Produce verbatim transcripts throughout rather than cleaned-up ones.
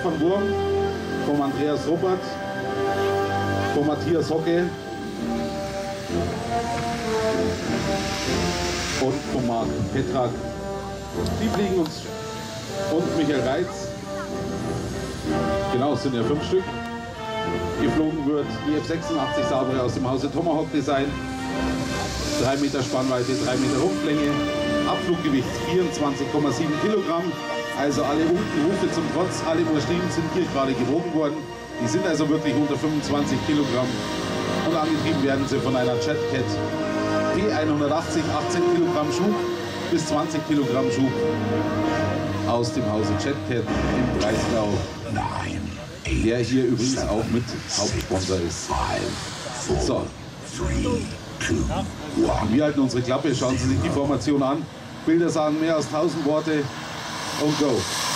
Stefan Wurm, vom Andreas Ruppert, vom Matthias Hocke und vom Marc Petrak. Die fliegen uns und Michael Reitz. Genau, es sind ja fünf Stück. Geflogen wird die F sechsundachtzig Sabre aus dem Hause Tomahawk Design. drei Meter Spannweite, drei Meter Rumpflänge. Abfluggewicht vierundzwanzig Komma sieben Kilogramm. Also alle unten Hufe zum Trotz, alle Maschinen sind hier gerade gewogen worden. Die sind also wirklich unter fünfundzwanzig Kilogramm. Und angetrieben werden sie von einer JetCat P hundertachtzig, achtzehn Kilogramm Schub bis zwanzig Kilogramm Schub aus dem Hause JetCat im Breisgau. Der hier übrigens auch mit Hauptsponsor ist. So. Wir halten unsere Klappe, schauen Sie sich die Formation an. Bilder sagen mehr als tausend Worte. Und go!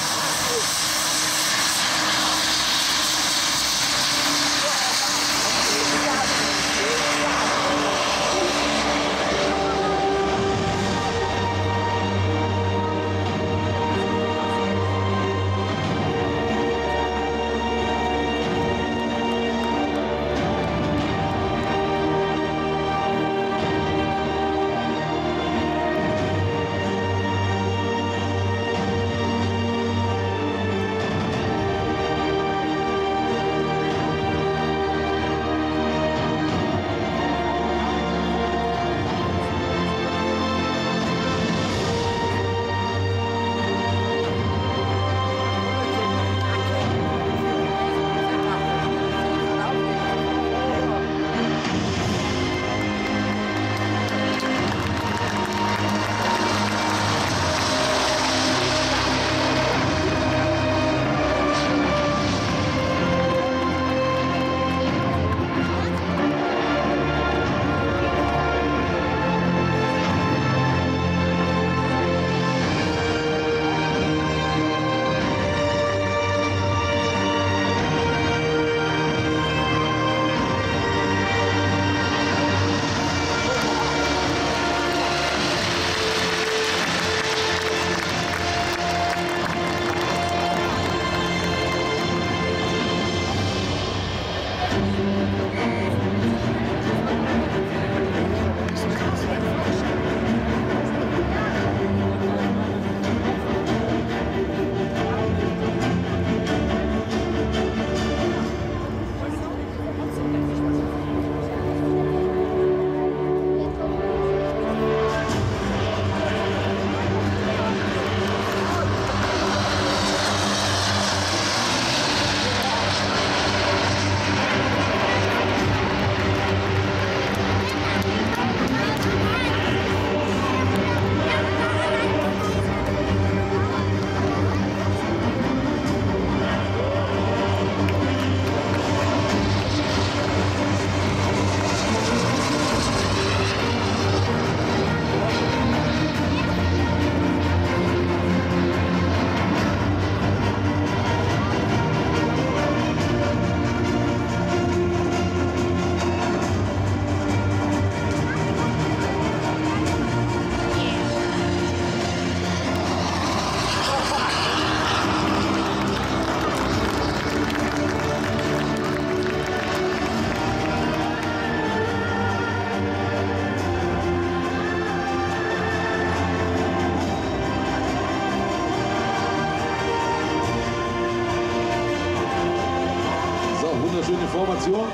Schöne Formation.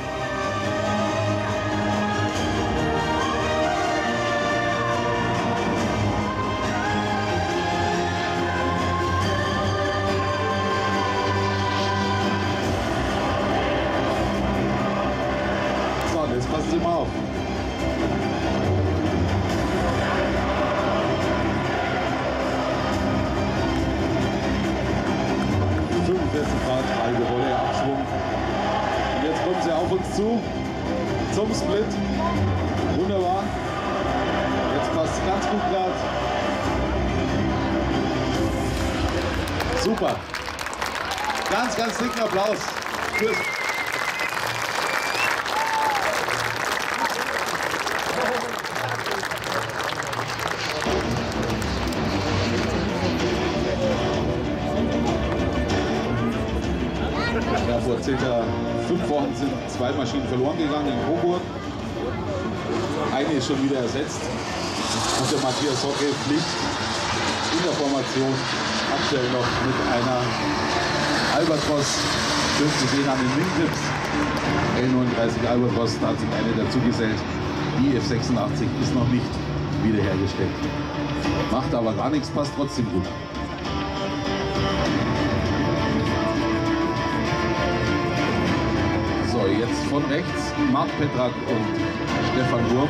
So, jetzt passen Sie mal auf. fünfundvierzig Grad, halbe Rolle, Abschwung. Jetzt kommen sie auf uns zu, zum Split. Wunderbar. Jetzt passt es ganz gut gerade. Super. Ganz, ganz dicken Applaus. Tschüss. vor circa fünf Wochen sind zwei Maschinen verloren gegangen in Coburg. Eine ist schon wieder ersetzt. Und der Matthias Hocke fliegt in der Formation aktuell noch mit einer Albatros. Schön zu sehen an den Wingtips. L neununddreißig Albatros, da hat sich eine dazugesellt. Die F sechsundachtzig ist noch nicht wiederhergestellt. Macht aber gar nichts, passt trotzdem gut. So, jetzt von rechts Marc Petrak und Stefan Wurm.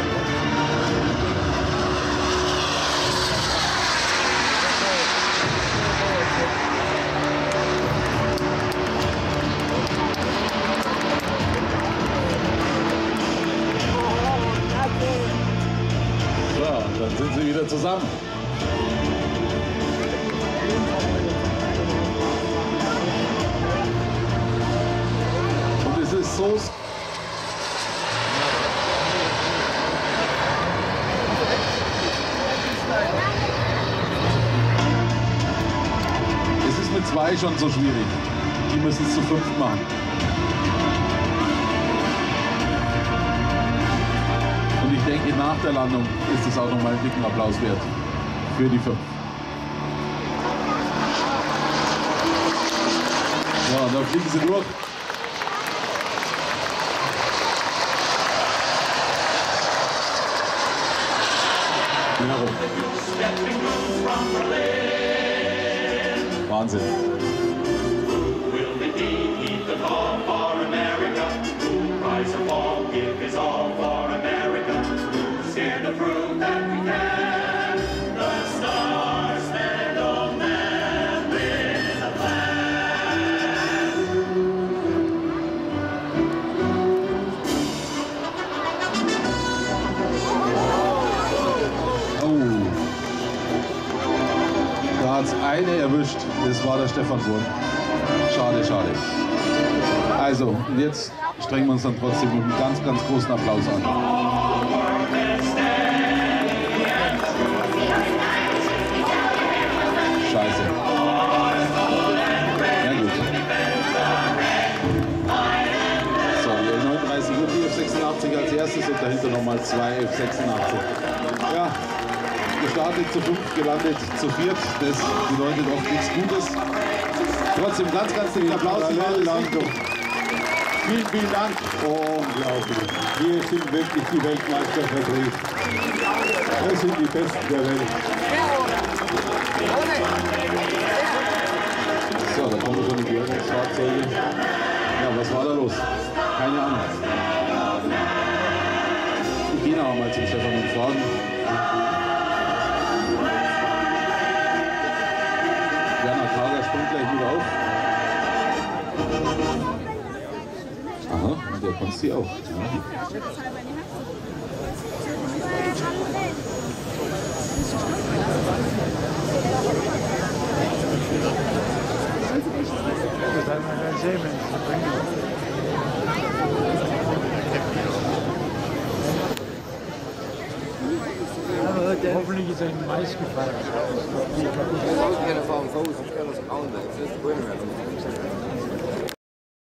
So, dann sind sie wieder zusammen. Und es ist so... Es ist mit zwei schon so schwierig. Die müssen es zu fünft machen. Und ich denke, nach der Landung ist es auch nochmal einen dicken Applaus wert für die fünf. So, und dann fliegen sie durch. Herum. Wahnsinn. Eine erwischt, das war der Stefan Wurm. Schade, schade. Also, und jetzt strengen wir uns dann trotzdem mit einem ganz, ganz großen Applaus an. Scheiße. Na gut. So, die L neununddreißig und die F sechsundachtzig als erstes und dahinter nochmal zwei F sechsundachtzig. Ja. Gestartet zu fünf, gelandet zu viert. Das bedeutet oft nichts Gutes. Trotzdem ganz, ganz dicken Applaus. Vielen, vielen Dank. Unglaublich. Wir sind wirklich die Weltmeister vertreten. Wir sind die Besten der Welt. So, da kommen wir schon in die Fahrzeuge. Ja, was war da los? Keine Ahnung. Ich gehe noch mal zum Stefan und fragen. Tager springt gleich wieder auf. Aha, und der kommt sie auch. Ja. Hoffentlich ist er in Mais gefallen. Ich habe keine Erfahrung, ich kann das auch nicht. Das ist der Grün.